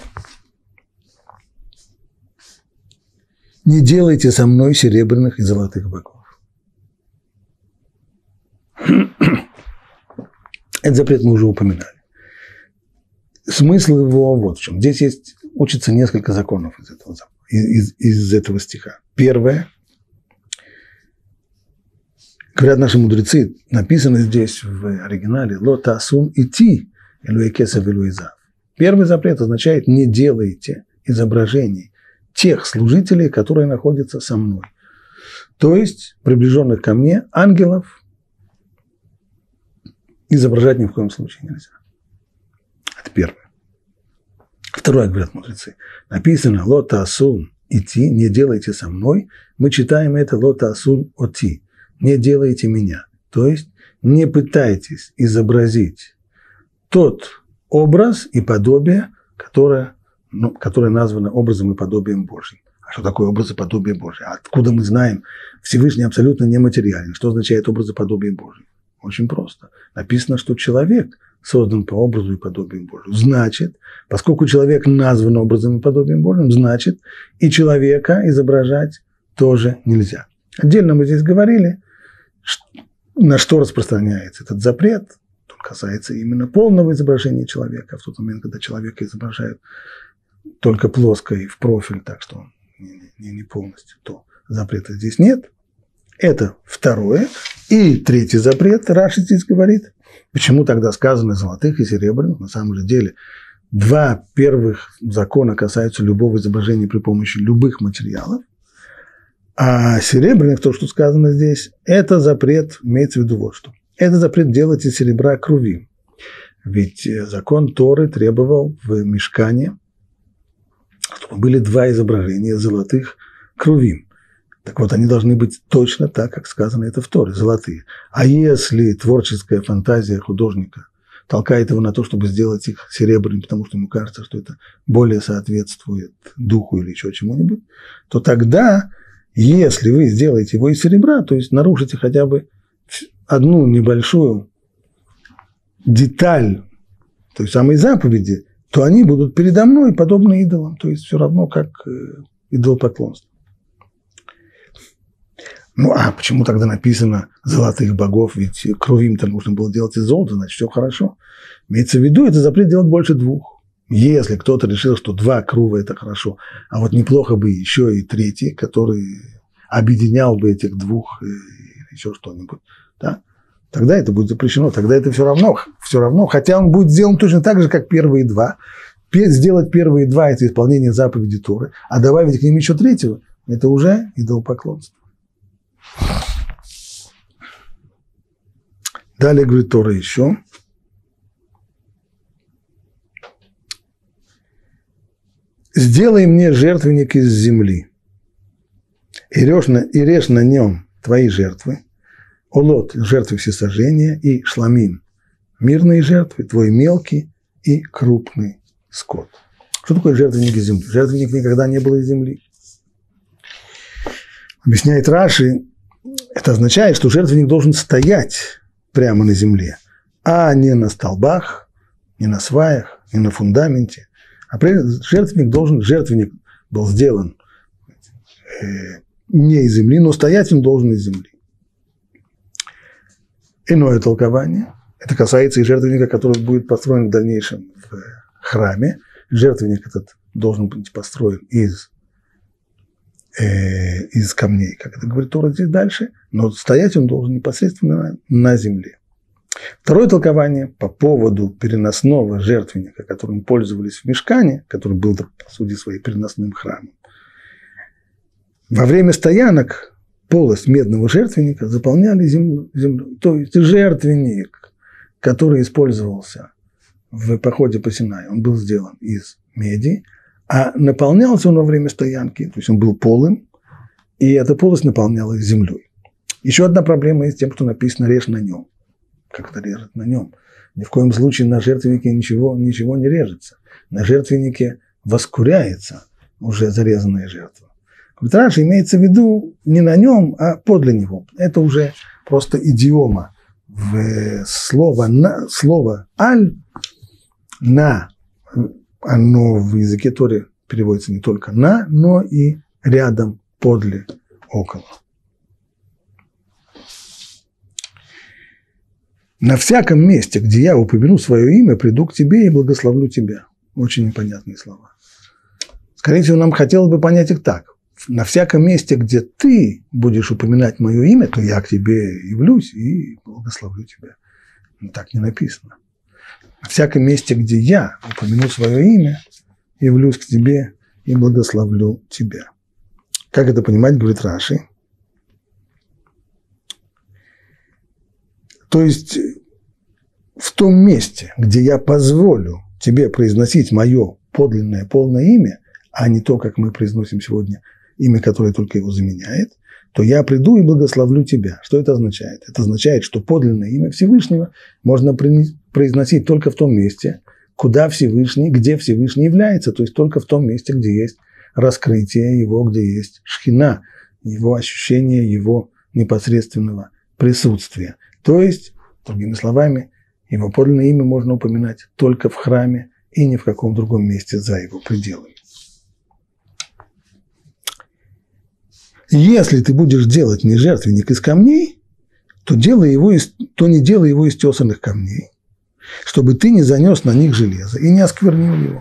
не делайте со мной серебряных и золотых быков. Этот запрет мы уже упоминали. Смысл его вот в чем. Здесь есть, учится несколько законов из этого, из, из этого стиха. Первое. Говорят наши мудрецы, написано здесь в оригинале «Ло таасун ити элуэ кесев элуэ зав». Первый запрет означает «не делайте изображений тех служителей, которые находятся со мной». То есть приближенных ко мне ангелов изображать ни в коем случае нельзя. Это первое. Второе, говорят мудрецы, написано «Ло таасун ити», «не делайте со мной». Мы читаем это «Ло таасун оти», «не делайте меня». То есть не пытайтесь изобразить тот образ и подобие, которое, ну, которое названо образом и подобием Божьим. А что такое образ и подобие Божье? Откуда мы знаем? Всевышний абсолютно нематериален. Что означает образ и подобие Божье? Очень просто. Написано, что человек создан по образу и подобию Божьему. Значит, поскольку человек назван образом и подобием Божьим, значит, и человека изображать тоже нельзя. Отдельно мы здесь говорили, на что распространяется этот запрет. Он касается именно полного изображения человека, в тот момент, когда человека изображают только плоско и в профиль, так что он не, не полностью, то запрета здесь нет. Это второе. И третий запрет, Раши здесь говорит. Почему тогда сказано золотых и серебряных? На самом же деле, два первых закона касаются любого изображения при помощи любых материалов. А серебряных, то, что сказано здесь, это запрет, имеется в виду вот что. Это запрет делать из серебра крувим. Ведь закон Торы требовал в мишкане, чтобы были два изображения золотых крувим. Так вот, они должны быть точно так, как сказано это в Торе, золотые. А если творческая фантазия художника толкает его на то, чтобы сделать их серебряными, потому что ему кажется, что это более соответствует духу или еще чему-нибудь, то тогда, если вы сделаете его из серебра, то есть нарушите хотя бы одну небольшую деталь той самой заповеди, то они будут передо мной подобны идолам, то есть все равно как идолопоклонство. Ну, а почему тогда написано «золотых богов», ведь крувим-то нужно было делать из золота, значит, все хорошо. Имеется в виду, это запрет делать больше двух. Если кто-то решил, что два крува – это хорошо, а вот неплохо бы еще и третий, который объединял бы этих двух, или еще что-нибудь, да, тогда это будет запрещено, тогда это все равно, все равно, хотя он будет сделан точно так же, как первые два. Сделать первые два – это исполнение заповеди Торы, а добавить к ним еще третьего – это уже идолопоклонство. Далее говорит Тора еще. «Сделай мне жертвенник из земли, и режь на, и режь на нем твои жертвы, олот – жертвы всесожжения, и шламим – мирные жертвы, твой мелкий и крупный скот». Что такое жертвенник из земли? Жертвенник никогда не был из земли. Объясняет Раши, это означает, что жертвенник должен стоять прямо на земле, а не на столбах, не на сваях, не на фундаменте. А жертвенник должен, жертвенник был сделан э, не из земли, но стоять он должен из земли. Иное толкование, это касается и жертвенника, который будет построен в дальнейшем в храме. Жертвенник этот должен быть построен из из камней, как это говорит Тора здесь дальше, но стоять он должен непосредственно на земле. Второе толкование по поводу переносного жертвенника, которым пользовались в мишкане, который был, по сути своей, переносным храмом. Во время стоянок полость медного жертвенника заполняли землей. То есть жертвенник, который использовался в походе по Синаю, он был сделан из меди, а наполнялся он во время стоянки, то есть он был полым, и эта полость наполнялась землей. Еще одна проблема есть с тем, что написано «режь на нем». Как это режет на нем? Ни в коем случае на жертвеннике ничего, ничего не режется. На жертвеннике воскуряется уже зарезанная жертва. Раши имеется в виду не на нем, а подле него. Это уже просто идиома. В слово, на, слово «аль» на оно в языке Торы переводится не только на, но и рядом, подле, около. На всяком месте, где я упомяну свое имя, приду к тебе и благословлю тебя. Очень непонятные слова. Скорее всего, нам хотелось бы понять их так. На всяком месте, где ты будешь упоминать мое имя, то я к тебе явлюсь и благословлю тебя. Но так не написано. На всяком месте, где я упомяну свое имя, явлюсь к тебе и благословлю тебя. Как это понимать, говорит Раши? То есть в том месте, где я позволю тебе произносить мое подлинное, полное имя, а не то, как мы произносим сегодня имя, которое только его заменяет, то я приду и благословлю тебя. Что это означает? Это означает, что подлинное имя Всевышнего можно произносить только в том месте, куда Всевышний, где Всевышний является, то есть только в том месте, где есть раскрытие его, где есть шхина, его ощущение, его непосредственного присутствия. То есть, другими словами, его подлинное имя можно упоминать только в храме и ни в каком другом месте за его пределами. Если ты будешь делать мне жертвенник из камней, то, делай его из, то не делай его из тесанных камней, чтобы ты не занес на них железо и не осквернил его.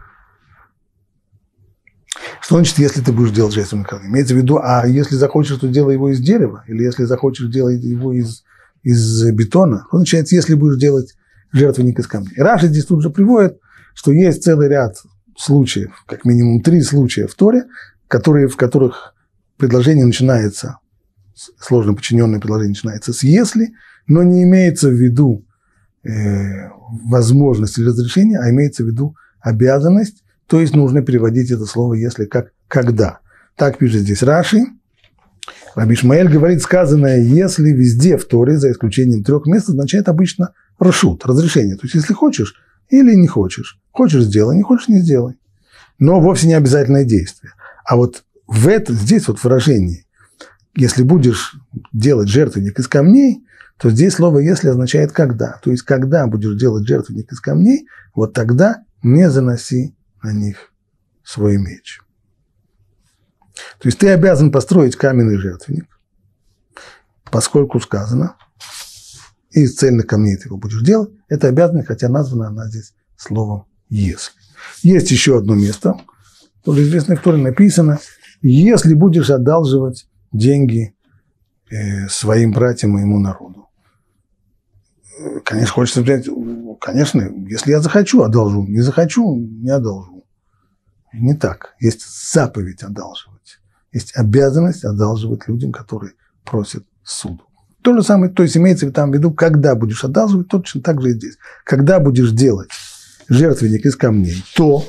Что значит, если ты будешь делать жертвенник из камней? Имеется в виду, а если захочешь, то делай его из дерева, или если захочешь, делай его из, из бетона. Что означает, если будешь делать жертвенник из камней? Раши здесь тут же приводит, что есть целый ряд случаев, как минимум три случая в Торе, которые, в которых предложение начинается, сложно подчиненное предложение начинается с «если», но не имеется в виду э, возможность или разрешение, а имеется в виду обязанность, то есть нужно переводить это слово «если» как «когда». Так пишет здесь Раши. Раби Ишмаэль говорит, сказанное «если» везде в Торе, за исключением трех мест, означает обычно рашут, разрешение. То есть если хочешь или не хочешь. Хочешь – сделай, не хочешь – не сделай. Но вовсе не обязательное действие. А вот в это, здесь вот выражение, если будешь делать жертвенник из камней, то здесь слово «если» означает «когда». То есть, когда будешь делать жертвенник из камней, вот тогда не заноси на них свой меч. То есть, ты обязан построить каменный жертвенник, поскольку сказано, и из цельных камней ты его будешь делать, это обязанность, хотя названа она здесь словом «если». Есть еще одно место, тоже известное, в котором написано: если будешь одалживать деньги э, своим братьям, моему народу. Конечно, хочется взять, конечно, если я захочу, одолжу, не захочу, не одолжу. Не так. Есть заповедь одалживать. Есть обязанность одалживать людям, которые просят суду. То же самое, то есть имеется там в виду, когда будешь одалживать, точно так же и здесь. Когда будешь делать жертвенник из камней, то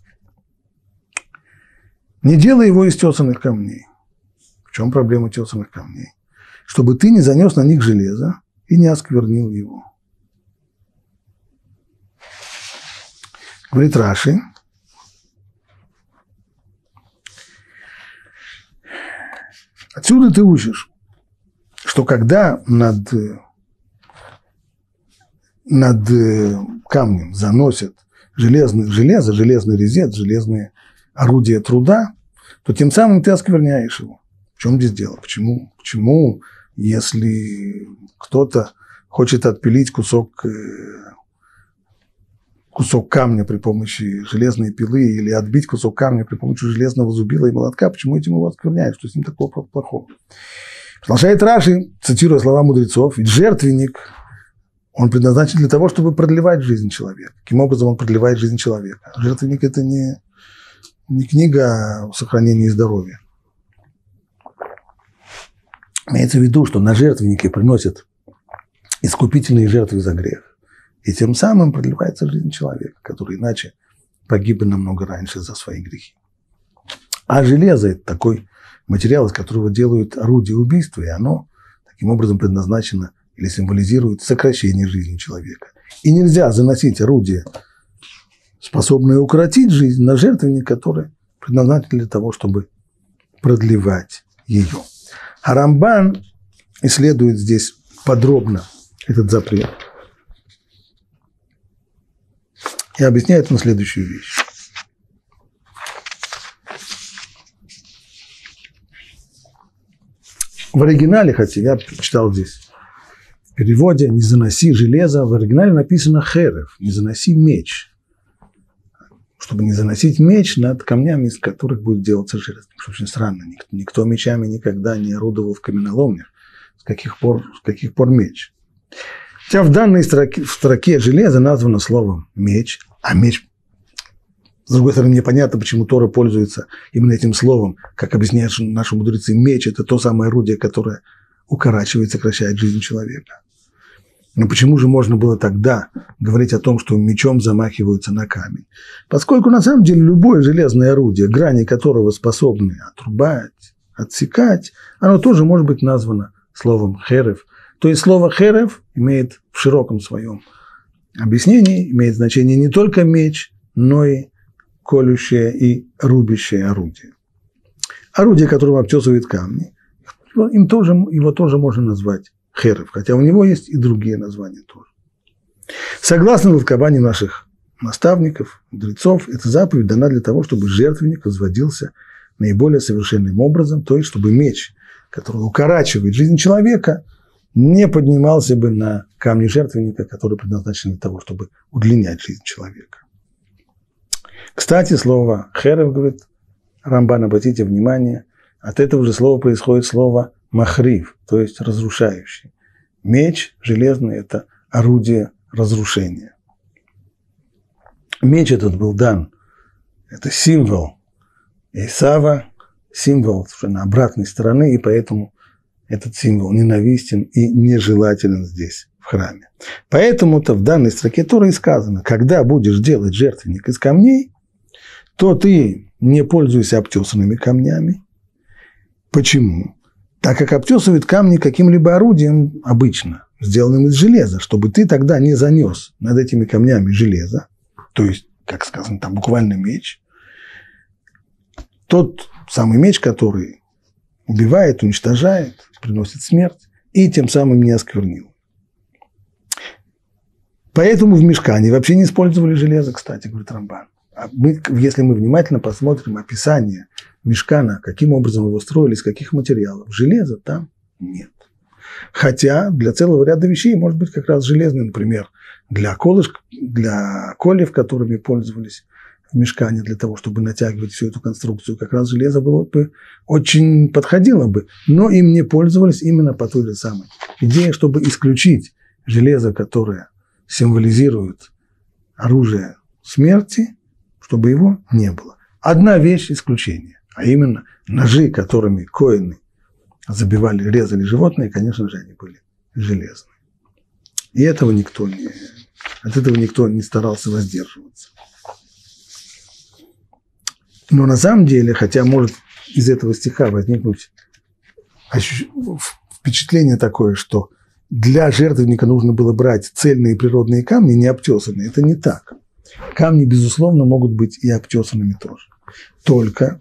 не делай его из тесаных камней. В чем проблема тесаных камней? Чтобы ты не занес на них железо и не осквернил его. Говорит Раши: отсюда ты учишь, что когда над, над камнем заносят железное, железо, железный резец, железные орудие труда, то тем самым ты оскверняешь его. В чем здесь дело? Почему, почему если кто-то хочет отпилить кусок, кусок камня при помощи железной пилы или отбить кусок камня при помощи железного зубила и молотка, почему этим его оскверняют? Что с ним такого плохого? Продолжает Раши, цитируя слова мудрецов: ведь жертвенник, он предназначен для того, чтобы продлевать жизнь человека. Каким образом он продлевает жизнь человека? Жертвенник – это не... не книга о сохранении здоровья. Имеется в виду, что на жертвеннике приносят искупительные жертвы за грех. И тем самым продлевается жизнь человека, который иначе погиб бы намного раньше за свои грехи. А железо – это такой материал, из которого делают орудие убийства, и оно таким образом предназначено или символизирует сокращение жизни человека. И нельзя заносить орудие, способное укоротить жизнь, на жертвенник, который предназначен для того, чтобы продлевать ее. А Рамбан исследует здесь подробно этот запрет и объясняет нам следующую вещь. В оригинале, хотя я читал здесь В переводе «не заноси железо» в оригинале написано «херев», «не заноси меч». Чтобы не заносить меч над камнями, из которых будет делаться жертва. Очень странно, никто, никто мечами никогда не орудовал в каменоломнях. С каких пор, с каких пор меч? Хотя в данной строке, в строке железо названо словом «меч», а меч, с другой стороны, непонятно, почему Тора пользуется именно этим словом. Как объясняют наши мудрецы, меч – это то самое орудие, которое укорачивает, сокращает жизнь человека. Но почему же можно было тогда говорить о том, что мечом замахиваются на камень? Поскольку на самом деле любое железное орудие, грани которого способны отрубать, отсекать, оно тоже может быть названо словом «херев». То есть слово «херев» имеет в широком своем объяснении, имеет значение не только меч, но и колющее и рубящее орудие. Орудие, которым обтесывают камни, им тоже, его тоже можно назвать херев, хотя у него есть и другие названия тоже. Согласно толкованию наших наставников, мудрецов, эта заповедь дана для того, чтобы жертвенник возводился наиболее совершенным образом, то есть чтобы меч, который укорачивает жизнь человека, не поднимался бы на камни жертвенника, который предназначен для того, чтобы удлинять жизнь человека. Кстати, слово «херев», говорит Рамбан, обратите внимание, от этого же слова происходит слово «махрив», то есть разрушающий. Меч железный – это орудие разрушения. Меч этот был дан, это символ Исава, символ совершенно обратной стороны, и поэтому этот символ ненавистен и нежелателен здесь, в храме. Поэтому-то в данной строке Торы и сказано, когда будешь делать жертвенник из камней, то ты не пользуйся обтесанными камнями. Почему? Так как обтесывают камни каким-либо орудием обычно, сделанным из железа, чтобы ты тогда не занес над этими камнями железо, то есть, как сказано, там буквально меч, тот самый меч, который убивает, уничтожает, приносит смерть, и тем самым не осквернил. Поэтому в мишкане вообще не использовали железо, кстати, говорит Рамбан. А мы, если мы внимательно посмотрим описание мишкана, каким образом его строили, из каких материалов, железа там нет. Хотя для целого ряда вещей может быть как раз железный, например, для колышек, для кольев, которыми пользовались в мишкане, для того, чтобы натягивать всю эту конструкцию, как раз железо было бы очень подходило бы, но им не пользовались именно по той же самой идее, чтобы исключить железо, которое символизирует оружие смерти, чтобы его не было. Одна вещь исключения, а именно ножи, которыми коэны забивали, резали животные, конечно же, они были железные. И этого никто не, от этого никто не старался воздерживаться. Но на самом деле, хотя может из этого стиха возникнуть впечатление такое, что для жертвенника нужно было брать цельные природные камни, не обтесанные, это не так. Камни, безусловно, могут быть и обтесанными тоже. Только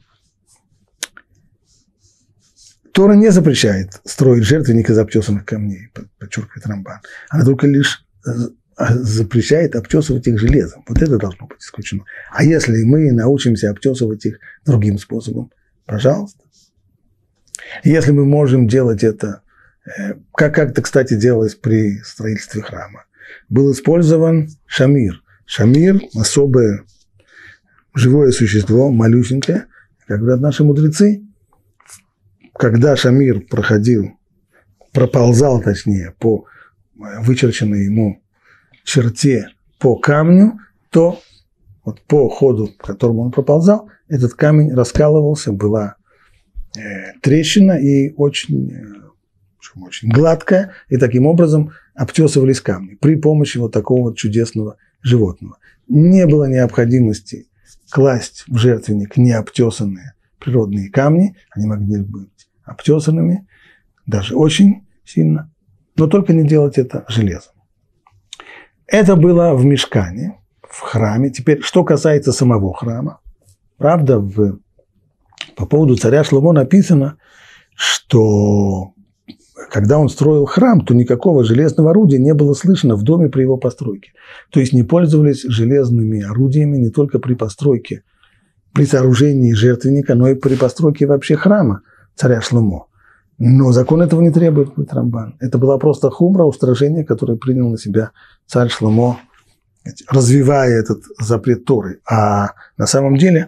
Тора не запрещает строить жертвенник из обтесанных камней, подчеркивает Рамбан. Она только лишь запрещает обтесывать их железом. Вот это должно быть исключено. А если мы научимся обтесывать их другим способом, пожалуйста. Если мы можем делать это, как как-то, кстати, делалось при строительстве храма, был использован шамир. Шамир – особое живое существо, малюсенькое. Как говорят наши мудрецы, когда шамир проходил, проползал, точнее, по вычерченной ему черте по камню, то вот по ходу, по которому он проползал, этот камень раскалывался, была э, трещина и очень, э, очень гладкая, и таким образом обтесывались камни при помощи вот такого вот чудесного животного. Не было необходимости класть в жертвенник необтесанные природные камни, они могли быть обтесанными, даже очень сильно, но только не делать это железом. Это было в мишкане, в храме. Теперь, что касается самого храма, правда, в, по поводу царя Шломо написано, что когда он строил храм, то никакого железного орудия не было слышно в доме при его постройке. То есть не пользовались железными орудиями не только при постройке, при сооружении жертвенника, но и при постройке вообще храма царя Шломо. Но закон этого не требует, говорит Рамбан. Это была просто хумра, устражение, которое принял на себя царь Шломо, развивая этот запрет Торы. А на самом деле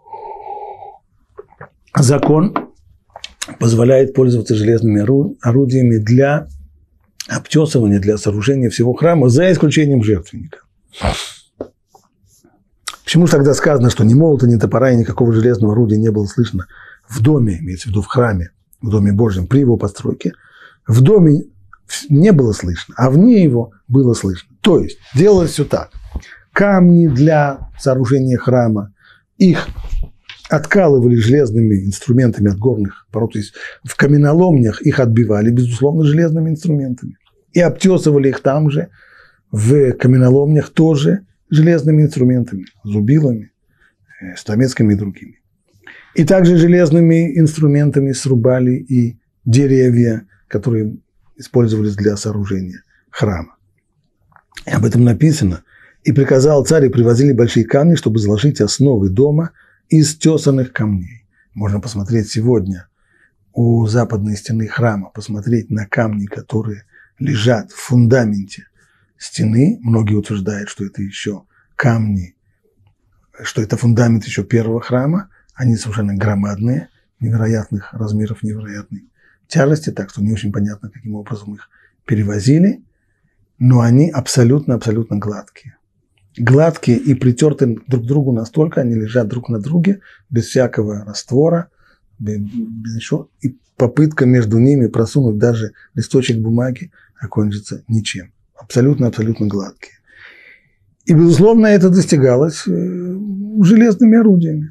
закон позволяет пользоваться железными орудиями для обтесывания, для сооружения всего храма, за исключением жертвенника. Почему же тогда сказано, что ни молота, ни топора, и никакого железного орудия не было слышно в доме, имеется в виду в храме, в Доме Божьем, при его постройке? В доме не было слышно, а вне его было слышно. То есть делалось все так. Камни для сооружения храма, их откалывали железными инструментами от горных пород, то есть в каменоломнях их отбивали, безусловно, железными инструментами. И обтесывали их там же, в каменоломнях тоже железными инструментами, зубилами, стамесками и другими. И также железными инструментами срубали и деревья, которые использовались для сооружения храма. И об этом написано. «И приказал царь, и привозили большие камни, чтобы заложить основы дома из тесанных камней». Можно посмотреть сегодня у западной стены храма, посмотреть на камни, которые лежат в фундаменте стены. Многие утверждают, что это еще камни, что это фундамент еще первого храма. Они совершенно громадные, невероятных размеров, невероятной тяжести, так что не очень понятно, каким образом их перевозили, но они абсолютно-абсолютно гладкие. Гладкие и притерты друг к другу настолько, они лежат друг на друге, без всякого раствора, без, без ничего, и попытка между ними просунуть даже листочек бумаги окончится ничем. Абсолютно-абсолютно гладкие. И, безусловно, это достигалось железными орудиями.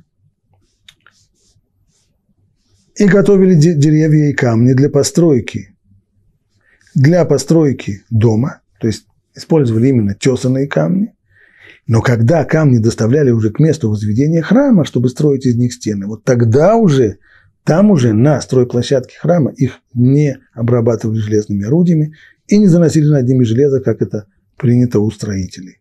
И готовили деревья и камни для постройки, для постройки дома, то есть использовали именно тесанные камни, но когда камни доставляли уже к месту возведения храма, чтобы строить из них стены, вот тогда уже, там уже на стройплощадке храма их не обрабатывали железными орудиями и не заносили над ними железо, как это принято у строителей.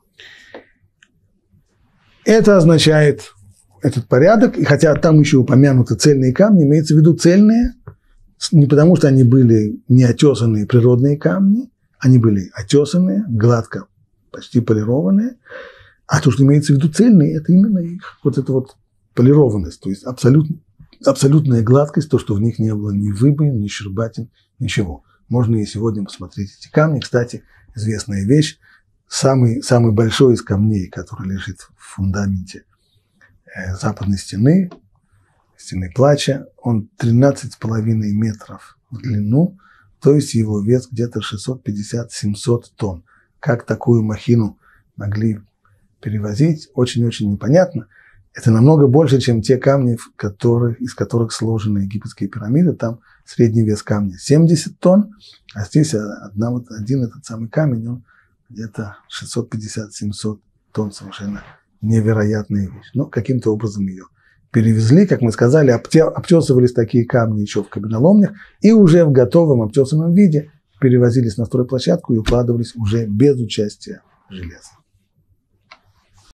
Это означает этот порядок, и хотя там еще упомянуты цельные камни, имеется в виду цельные, не потому что они были неотесанные природные камни, они были отесанные, гладко, почти полированные, а то, что имеется в виду цельные, это именно их вот эта вот полированность, то есть абсолютно, абсолютная гладкость, то, что в них не было ни выбоин, ни щербатин, ничего. Можно и сегодня посмотреть эти камни. Кстати, известная вещь, самый, самый большой из камней, который лежит в фундаменте западной стены, стены плача, он тринадцать с половиной метров в длину, то есть его вес где-то шестьсот пятьдесят - семьсот тонн. Как такую махину могли перевозить, очень-очень непонятно. Это намного больше, чем те камни, которые, из которых сложены египетские пирамиды. Там средний вес камня семьдесят тонн, а здесь одна, вот один этот самый камень, он где-то шестьсот пятьдесят - семьсот тонн, совершенно невероятная вещь. Но каким-то образом ее перевезли, как мы сказали, обтесывались такие камни еще в каменоломнях, и уже в готовом обтесанном виде перевозились на стройплощадку и укладывались уже без участия железа.